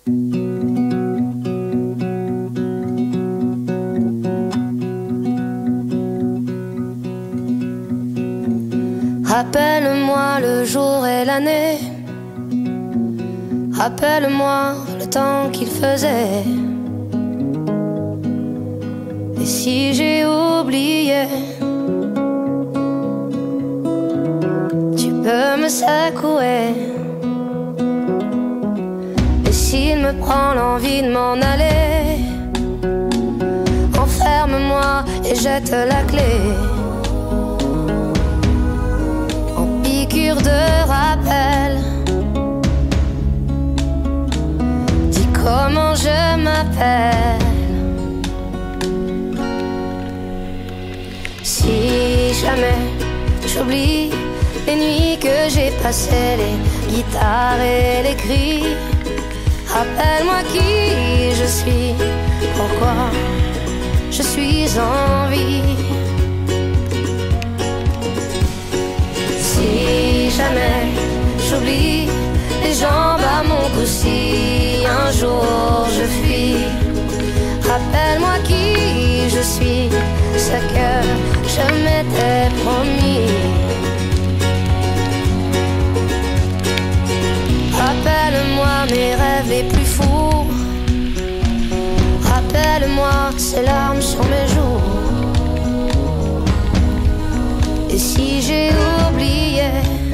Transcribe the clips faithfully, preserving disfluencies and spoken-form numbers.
Rappelle-moi le jour et l'année, rappelle-moi le temps qu'il faisait. Et si j'ai oublié, tu peux me secouer. Et s'il me prend l'envie de m'en aller, enferme-moi et jette la clé. De rappel, dis comment je m'appelle. Si jamais j'oublie les nuits que j'ai passées, les guitares et les cris, rappelle-moi qui je suis, pourquoi je suis en vie. Si jamais j'oublie les jambes à mon cou, si un jour je fuis, rappelle-moi qui je suis, ce que je m'étais promis. Rappelle-moi mes rêves les plus fous, rappelle-moi ces larmes sur mes joues. Et si j'ai oublié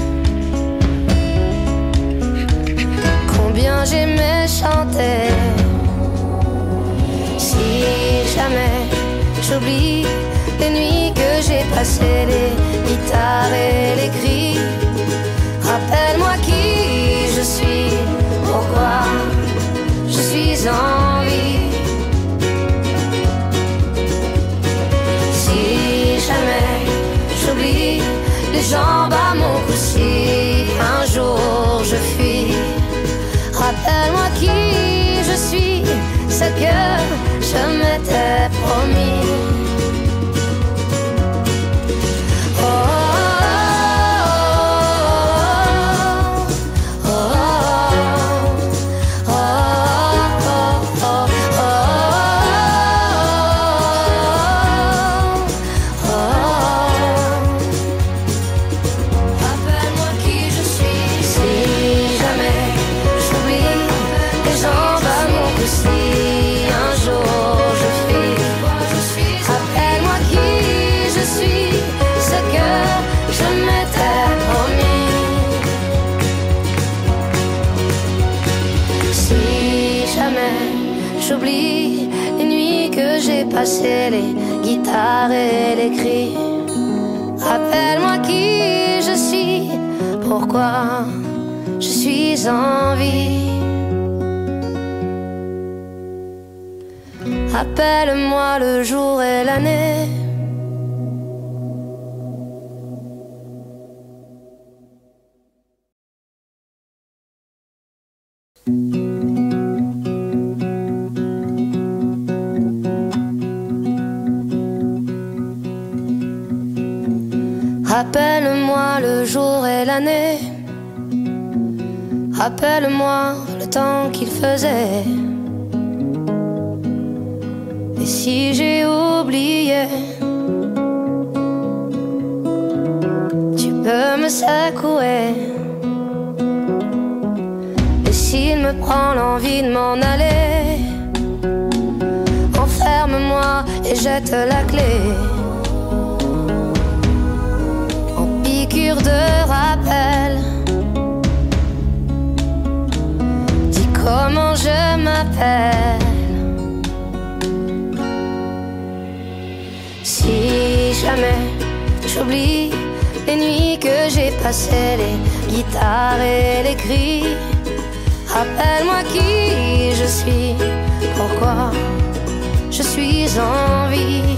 combien j'aimais chanter, si jamais j'oublie les nuits que j'ai passées, les guitares et les cris, rappelle-moi qui je suis, pourquoi je suis en vie. Si jamais j'oublie les jambes à mon cou, si un jour je fuis, rappelle-moi qui je suis, ce que je m'étais promis. Oh, oh, oh, oh, oh, oh, rappelle-moi qui je suis. Si jamais j'oublie les jambes à mon cou, si un jour je fuis, rappelle-moi qui je suis, ce que je m'étais promis. Si jamais j'oublie les nuits que j'ai passées, les guitares et les cris, rappelle-moi qui je suis, pourquoi je suis en vie. Rappelle-moi le jour et l'année. Rappelle-moi le jour et l'année, rappelle-moi le temps qu'il faisait. Et si j'ai oublié, tu peux me secouer. Et s'il me prend l'envie de m'en aller, enferme-moi et jette la clé. De rappel, dis comment je m'appelle. Si jamais j'oublie les nuits que j'ai passées, les guitares et les cris, rappelle-moi qui je suis, pourquoi je suis en vie.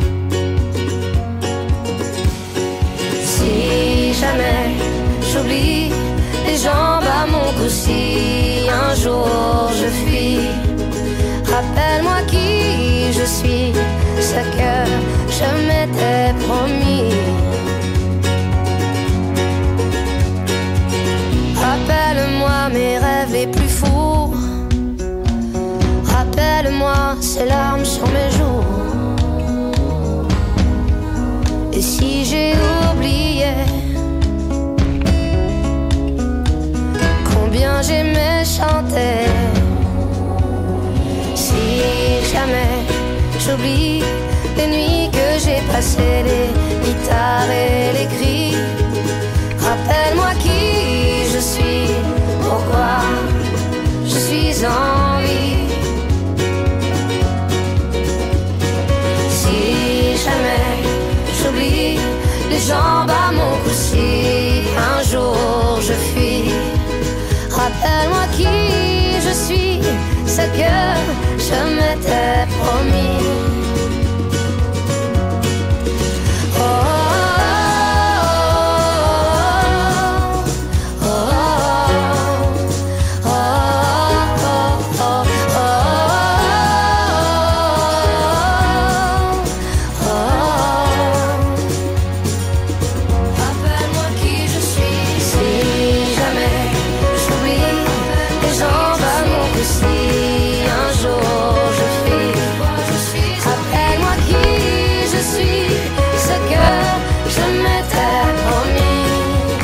Si jamais j'oublie les jambes à mon cou, si un jour je fuis, rappelle-moi qui je suis, ce que je m'étais promis. Rappelle-moi mes rêves les plus fous, ces larmes sur mes joues. Et si j'ai oublié combien j'aimais chanter, si jamais j'oublie les nuits que j'ai passées, les guitares et les cris, rappelle-moi qui je suis, pourquoi je suis en vie. Si jamais j'oublie les jambes à mon cou, si un jour je fuis, rappelle-moi qui je suis, ce que je m'étais promis. Oh, oh, oh, oh, oh, oh, oh, rappelle-moi qui je suis. Si jamais j'oublie les jambes à mon cou, si un jour je fuis, rappelle-moi qui je suis, ce que je m'étais promis.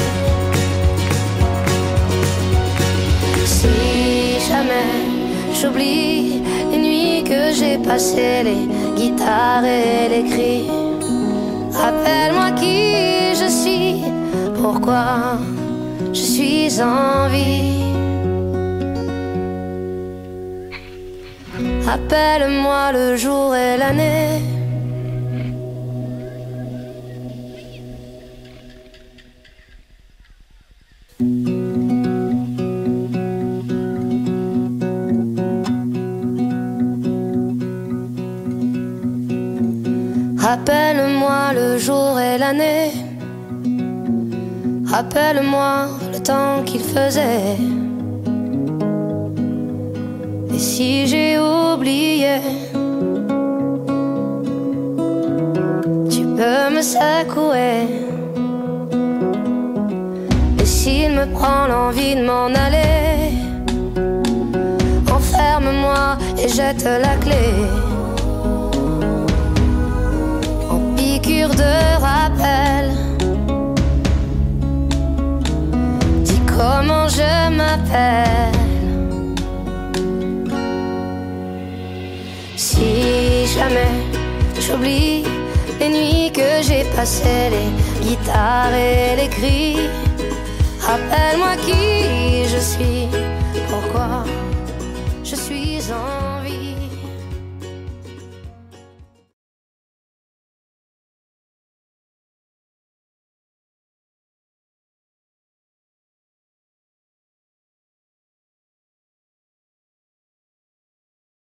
Si jamais j'oublie les nuits que j'ai passées, les guitares et les cris, rappelle-moi qui je suis, pourquoi je suis en vie. Rappelle-moi le jour et l'année. Rappelle-moi le jour et l'année. Rappelle-moi le temps qu'il faisait. Et si j'ai oublié, tu peux me secouer. Et s'il me prend l'envie de m'en aller, enferme-moi et jette la clé. En piqûre de rappel, dis comment je m'appelle. Si jamais j'oublie les nuits que j'ai passées, les guitares et les cris, rappelle-moi qui je suis, pourquoi je suis en vie.